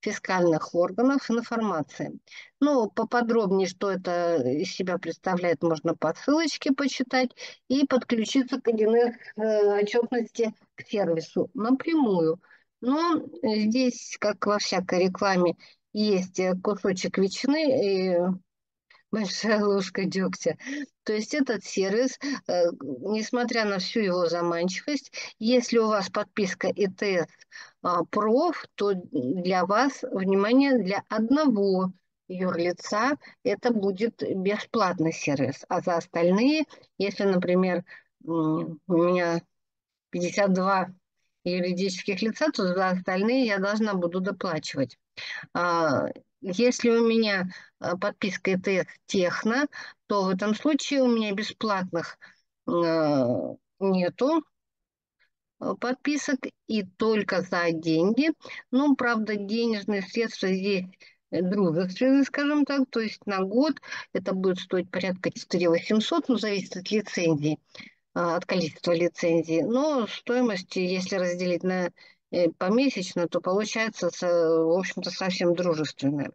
S1: фискальных органов информации. Ну, поподробнее, что это из себя представляет, можно по ссылочке почитать и подключиться к один эс э, отчетности к сервису напрямую. Но здесь, как во всякой рекламе, есть э, кусочек ветчины и большая ложка дегтя. То есть этот сервис, э, несмотря на всю его заманчивость, если у вас подписка и тэ эс а, проф, то для вас, внимание, для одного юрлица это будет бесплатный сервис. А за остальные, если, например, м, у меня пятьдесят два юридических лица, то за остальные я должна буду доплачивать. А, Если у меня а, подписка и тэ эс техно, то в этом случае у меня бесплатных а, нету а, подписок и только за деньги. Ну, правда, денежные средства здесь э, дружественные, скажем так, то есть на год это будет стоить порядка четыре тысячи восемьсот, ну, зависит от лицензии, а, от количества лицензий. Но стоимость, если разделить на э, помесячно, то получается, со- в общем-то, совсем дружественная.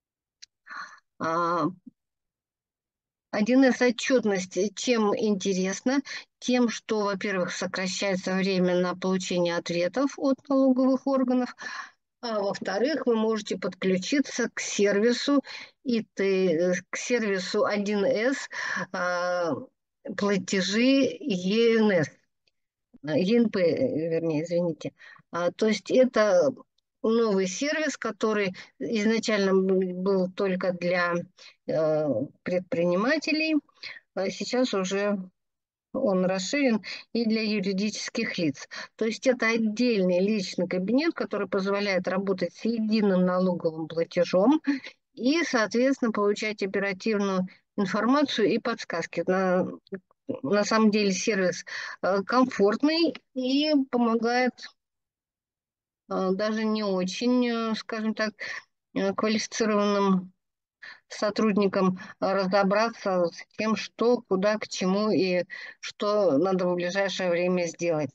S1: А, один эс отчетность чем интересна? Тем, что, во-первых, сокращается время на получение ответов от налоговых органов, а во-вторых, вы можете подключиться к сервису и ты, к сервису один эс а, платежи е эн эс. а, е эн пэ, э, вернее, извините. А, то есть это новый сервис, который изначально был был только для э, предпринимателей, а сейчас уже он расширен и для юридических лиц. То есть это отдельный личный кабинет, который позволяет работать с единым налоговым платежом и, соответственно, получать оперативную информацию и подсказки. На, на самом деле сервис э, комфортный и помогает э, даже не очень, э, скажем так, э, квалифицированным сотрудникам э, разобраться с тем, что, куда, к чему и что надо в ближайшее время сделать.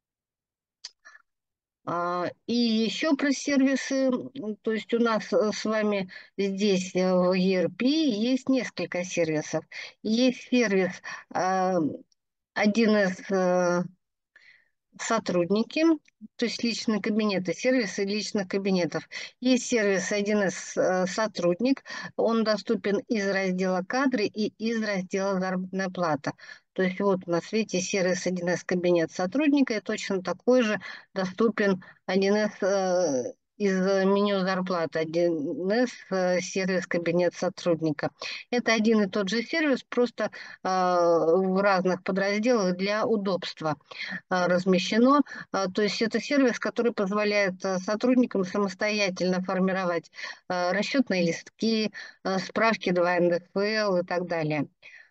S1: А, И еще про сервисы, м, то есть у нас э, с вами здесь э, в и эр пи есть несколько сервисов. Есть сервис а, один эс э, сотрудники, то есть личные кабинеты, сервисы личных кабинетов. Есть сервис один эс э, сотрудник, он доступен из раздела кадры и из раздела заработная плата. То есть вот на свете сервис один эс кабинет сотрудника и точно такой же доступен один эс э, из меню зарплаты, один эс э, сервис кабинет сотрудника. Это один и тот же сервис, просто э, в разных подразделах для удобства а, размещено. А, То есть это сервис, который позволяет а, сотрудникам самостоятельно формировать а, расчетные листки, а, справки два эн дэ эф эл и так далее.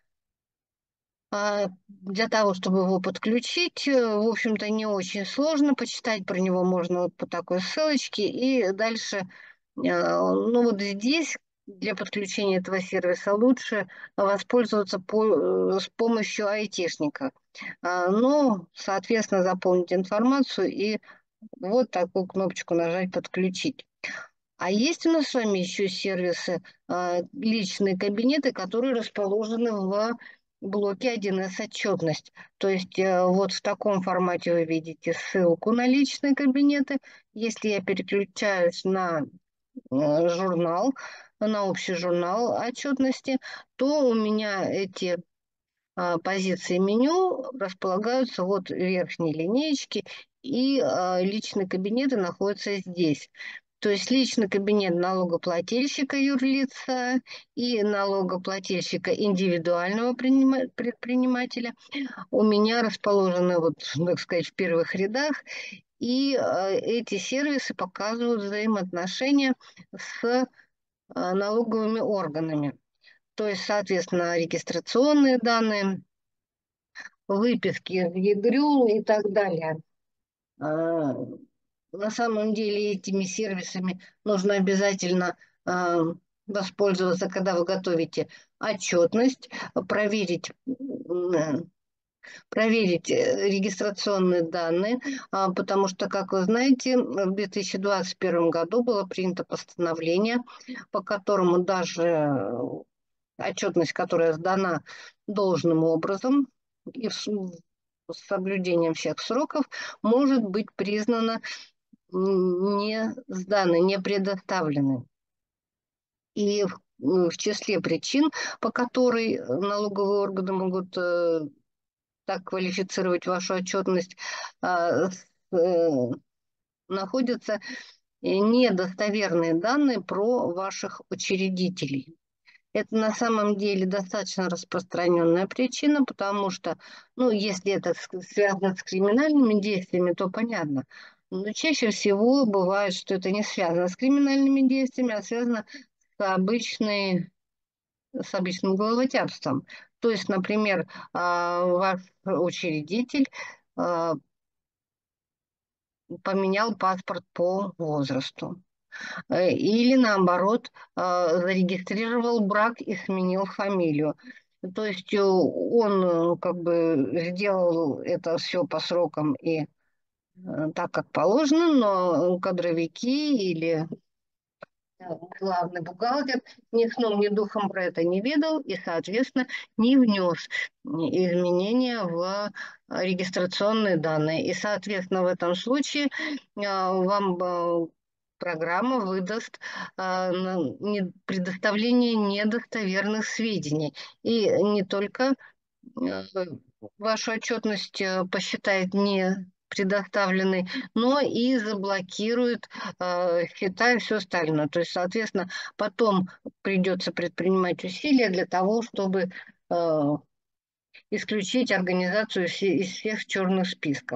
S1: А, Для того, чтобы его подключить, э, в общем-то, не очень сложно. Почитать про него можно вот по такой ссылочке. И дальше, э, ну вот здесь для подключения этого сервиса лучше воспользоваться по, э, с помощью айтишника. А, Ну, соответственно, заполнить информацию и вот такую кнопочку нажать «Подключить». А есть у нас с вами еще сервисы, а, личные кабинеты, которые расположены в блоке один эс отчетность. То есть э, вот в таком формате вы видите ссылку на личные кабинеты. Если я переключаюсь на э, журнал, на общий журнал отчетности, то у меня эти а, позиции меню располагаются вот в верхней линеечке, и а, личные кабинеты находятся здесь. То есть личный кабинет налогоплательщика юрлица и налогоплательщика индивидуального принима- предпринимателя у меня расположены, вот, так сказать, в первых рядах, и а, эти сервисы показывают взаимоотношения с а, налоговыми органами. То есть, соответственно, регистрационные данные, выписки в ЕГРЮ и так далее. А, На самом деле этими сервисами нужно обязательно а, воспользоваться, когда вы готовите отчетность, проверить, м, проверить э, регистрационные данные, а, потому что, как вы знаете, в две тысячи двадцать первом году было принято постановление, по которому даже э, отчетность, которая сдана должным образом и с с соблюдением всех сроков, может быть признана не сданной, не предоставленной. И в, ну, в числе причин, по которой налоговые органы могут э, так квалифицировать вашу отчетность, а, с- э, находятся недостоверные данные про ваших учредителей. Это на самом деле достаточно распространенная причина, потому что, ну, если это ск- связано с криминальными действиями, то понятно. Но чаще всего бывает, что это не связано с криминальными действиями, а связано с обычной, с обычным головотяпством. То есть, например, а, ваш учредитель а, поменял паспорт по возрасту. Э, Или наоборот, а, зарегистрировал брак и сменил фамилию. То есть э, он э, как бы сделал это все по срокам и э, так, как положено, но кадровики или э, главный бухгалтер ни сном, ни духом про это не ведал и, соответственно, не внес изменения в регистрационные данные. И, соответственно, в этом случае а, вам э, программа выдаст а, на- не- предоставление недостоверных сведений. И не только э, вашу отчетность э, посчитает не предоставленной, но и заблокирует э, счета и все остальное. То есть, соответственно, потом придется предпринимать усилия для того, чтобы э, исключить организацию все- из всех черных списков.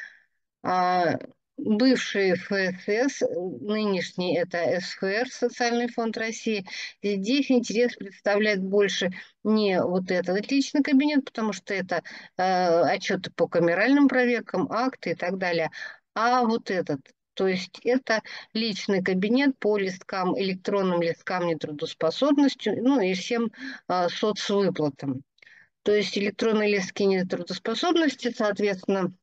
S1: А бывший эф эс эс, нынешний это эс эф эр, Социальный фонд России, здесь интерес представляет больше не вот этот личный кабинет, потому что это э, отчеты по камеральным проверкам, акты и так далее, а вот этот. То есть это личный кабинет по листкам, электронным листкам нетрудоспособности, ну и всем э, соцвыплатам. То есть электронные листки нетрудоспособности, соответственно,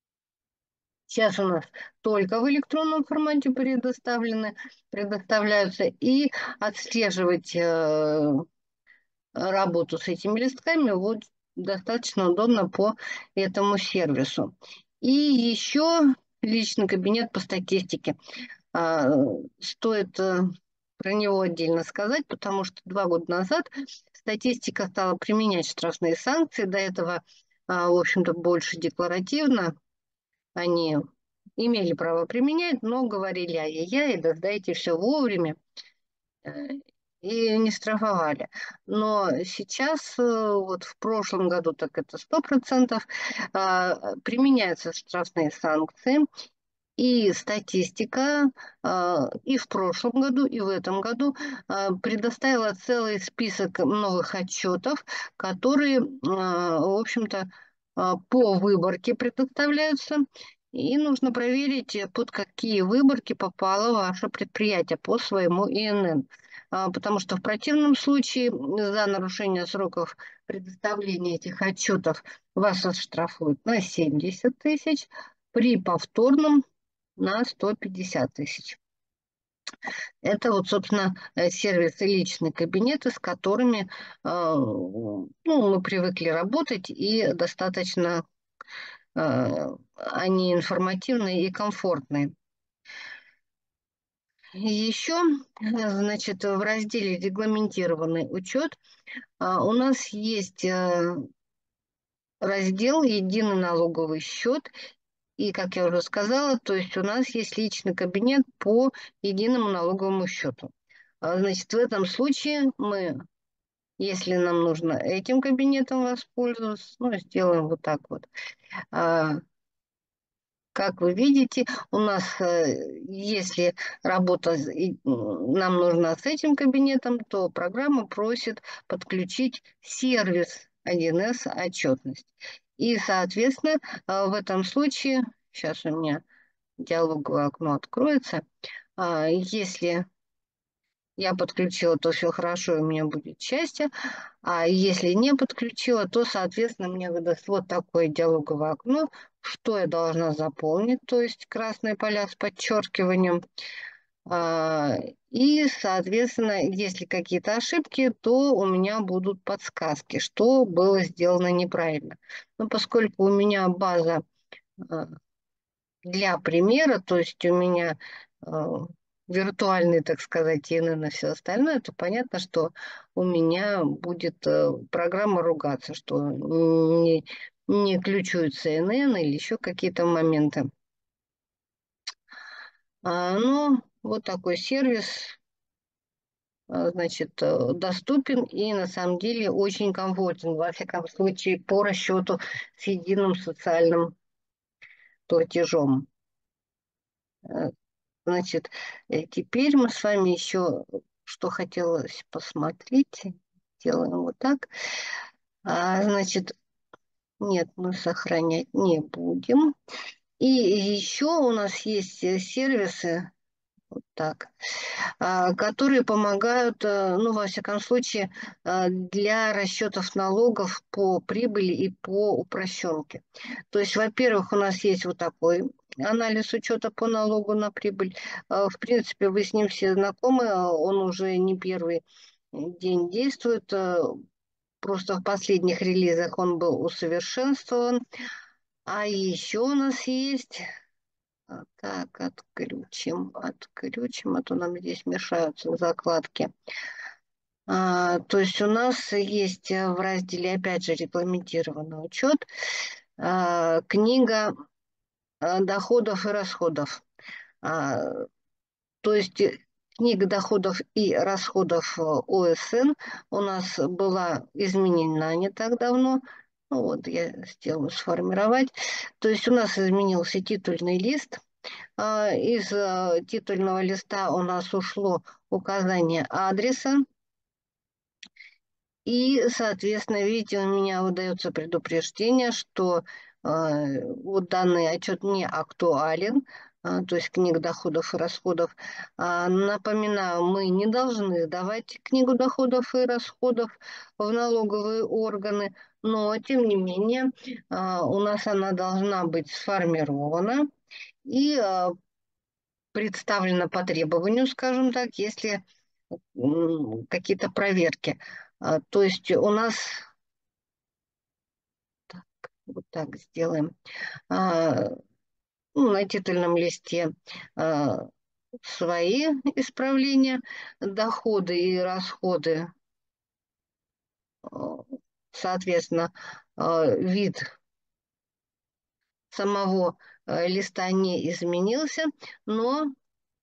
S1: сейчас у нас только в электронном формате предоставлены, предоставляются, и отслеживать э, работу с этими листками вот достаточно удобно по этому сервису. И еще личный кабинет по статистике. А, стоит э, про него отдельно сказать, потому что два года назад статистика стала применять штрафные санкции. До этого, а, в общем-то, больше декларативно они имели право применять, но говорили ай-яй-яй, да сдайте все вовремя, э, и не штрафовали. Но сейчас, э, вот в прошлом году, так это сто процентов, а, применяются штрафные санкции, и статистика а, и в прошлом году, и в этом году а, предоставила целый список новых отчетов, которые, а, в общем-то, а, по выборке предоставляются. И нужно проверить, э, под какие выборки попало ваше предприятие по своему и эн эн. А, Потому что в противном случае за нарушение сроков предоставления этих отчетов вас оштрафуют на семьдесят тысяч, при повторном на сто пятьдесят тысяч. Это вот, собственно, э, сервисы личные кабинеты, с которыми э, ну, мы привыкли работать, и достаточно э, они информативные и комфортные. Еще, значит, в разделе «Регламентированный учет» а, у нас есть э, раздел «Единый налоговый счет». И, как я уже сказала, то есть у нас есть личный кабинет по единому налоговому счету. А, Значит, в этом случае мы, если нам нужно этим кабинетом воспользоваться, ну, сделаем вот так вот. А, Как вы видите, у нас, э, если работа с- и, м, нам нужна с этим кабинетом, то программа просит подключить сервис один эс отчетность. И, соответственно, а, в этом случае, сейчас у меня диалоговое окно откроется. А, Если я подключила, то все хорошо, и у меня будет счастье. А если не подключила, то, соответственно, мне выдаст вот такое диалоговое окно, что я должна заполнить, то есть красные поля с подчеркиванием. А, И, соответственно, если какие-то ошибки, то у меня будут подсказки, что было сделано неправильно. Но поскольку у меня база а, для примера, то есть у меня а, виртуальный, так сказать, ИНН и на все остальное, то понятно, что у меня будет э, программа ругаться, что не, не ключуется ИНН или еще какие-то моменты. А, ну, вот такой сервис, а, значит, э, доступен и на самом деле очень комфортен, во всяком случае, по расчету с единым социальным платежом. Э, Значит, э, теперь мы с вами еще, что хотелось посмотреть, делаем вот так. А, значит, нет, мы сохранять не будем. И еще у нас есть э, сервисы, вот так, а, которые помогают, э, ну, во всяком случае, э, для расчетов налогов по прибыли и по упрощенке. То есть, во-первых, у нас есть вот такой анализ учета по налогу на прибыль. Э, В принципе, вы с ним все знакомы, э, он уже не первый день действует. э, Просто в последних релизах он был усовершенствован. А еще у нас есть... а, Так, отключим, отключим, а то нам здесь мешаются закладки. А, то есть у нас есть э, в разделе, опять же, регламентированный учет, а, книга а, доходов и расходов. А, то есть э, книга доходов и расходов э, ОСН у нас была изменена не так давно. Ну вот, я сделаю сформировать. То есть у нас изменился титульный лист. А, Из э, титульного листа у нас ушло указание адреса. И, соответственно, видите, у меня выдается предупреждение, что э, вот данный отчет не актуален, а, то есть книга доходов и расходов. А, напоминаю, мы не должны сдавать книгу доходов и расходов в налоговые органы, но, тем не менее, а, у нас она должна быть сформирована и а, представлена по требованию, скажем так, если м, какие-то проверки. А, То есть у нас, так, вот так сделаем, а, ну, на титульном листе а, свои исправления, доходы и расходы, а, соответственно, а, вид самого а, листа не изменился, но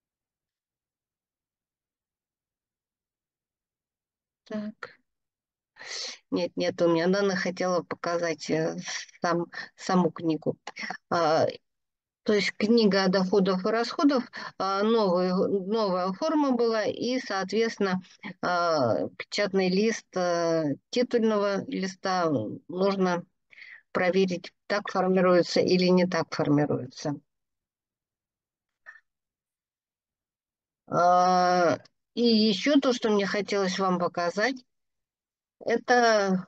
S1: так, нет, нет, у меня данных хотела показать э, сам, саму книгу. А, То есть книга доходов и расходов, а, новая, новая форма была, и, соответственно, а, печатный лист а, титульного листа нужно проверить, так формируется или не так формируется. А, И еще то, что мне хотелось вам показать, это,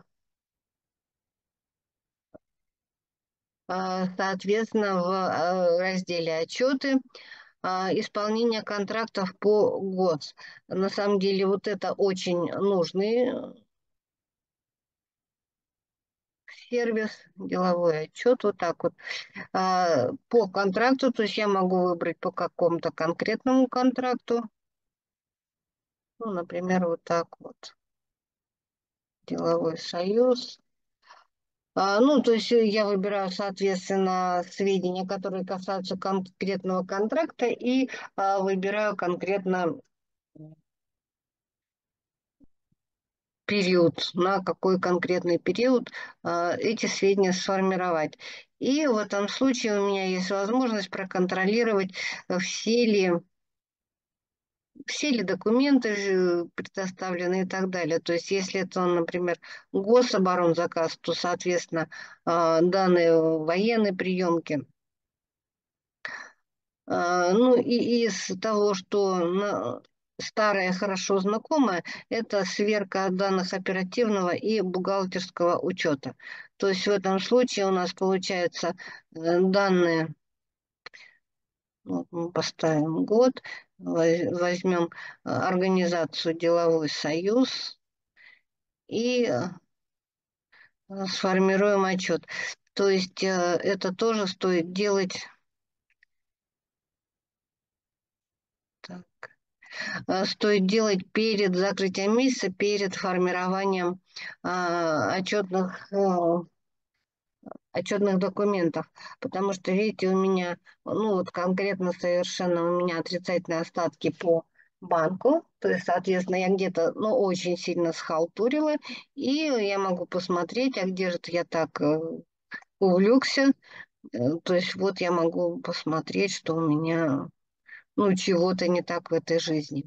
S1: а, соответственно, в а, разделе «Отчеты» а, исполнение контрактов по ГОС. На самом деле вот это очень нужный сервис, деловой отчет, вот так вот. А, по контракту, то есть я могу выбрать по какому-то конкретному контракту. Ну, например, вот так вот. Деловой союз. А, ну, то есть э, я выбираю, соответственно, сведения, которые касаются конкретного контракта, и а, выбираю конкретно период, на какой конкретный период а, эти сведения сформировать. И в этом случае у меня есть возможность проконтролировать, э, все ли, все ли документы же предоставлены и так далее. То есть если это, например, гособоронзаказ, то, соответственно, а, данные военной приемки. А, Ну и из того, что на- старая, хорошо знакомая, это сверка данных оперативного и бухгалтерского учета. То есть в этом случае у нас получается э, данные, вот мы поставим год, воз- возьмем э, организацию «Деловой союз» и э, сформируем отчет. То есть э, это тоже стоит делать. Так, э, стоит делать перед закрытием месяца, перед формированием а, отчетных, э, отчетных документов. Потому что, видите, у меня, ну вот конкретно совершенно у меня отрицательные остатки по банку. То есть, соответственно, я где-то, ну, очень сильно схалтурила. И я могу посмотреть, а где же я так э, увлекся. Э, То есть вот я могу посмотреть, что у меня, ну, чего-то не так в этой жизни.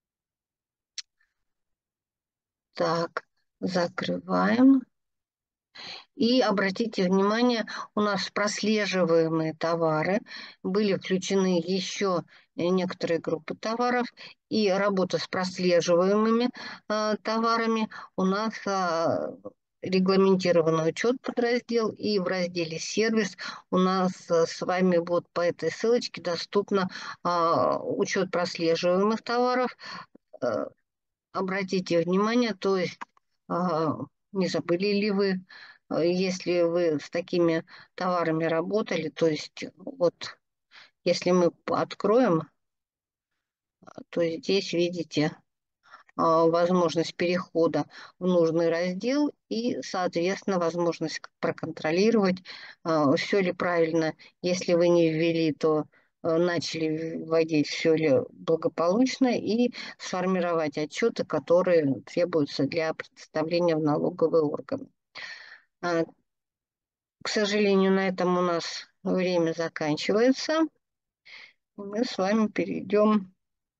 S1: Так, закрываем. И обратите внимание, у нас прослеживаемые товары, были включены еще некоторые группы товаров, и работа с прослеживаемыми э, товарами у нас э, регламентированный учет подраздел, и в разделе «Сервис» у нас э, с вами вот по этой ссылочке доступно э, учет прослеживаемых товаров. Э, Обратите внимание, то есть а, не забыли ли вы, а, если вы с такими товарами работали, то есть вот если мы откроем, то здесь видите а, возможность перехода в нужный раздел и, соответственно, возможность проконтролировать, все ли правильно. Если вы не ввели, то э, начали вводить, все ли благополучно, и сформировать отчеты, которые требуются для представления в налоговые органы. А, К сожалению, на этом у нас время заканчивается. Мы с вами перейдем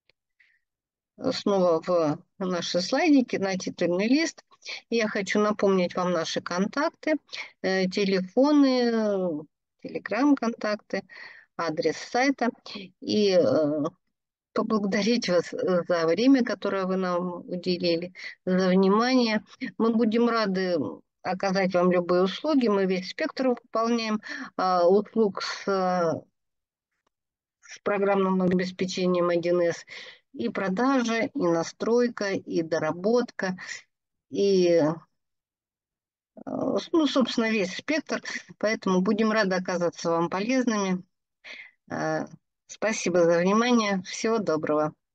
S1: снова в наши слайдики на титульный лист. Я хочу напомнить вам наши контакты, э, телефоны, телеграм-контакты, адрес сайта. И э, поблагодарить вас за время, которое вы нам уделили, за внимание. Мы будем рады оказать вам любые услуги. Мы весь спектр выполняем а, услуг с с программным обеспечением один эс, и продажа, и настройка, и доработка, и, э, ну, собственно, весь спектр. Поэтому будем рады оказаться вам полезными. Э, Спасибо за внимание. Всего доброго.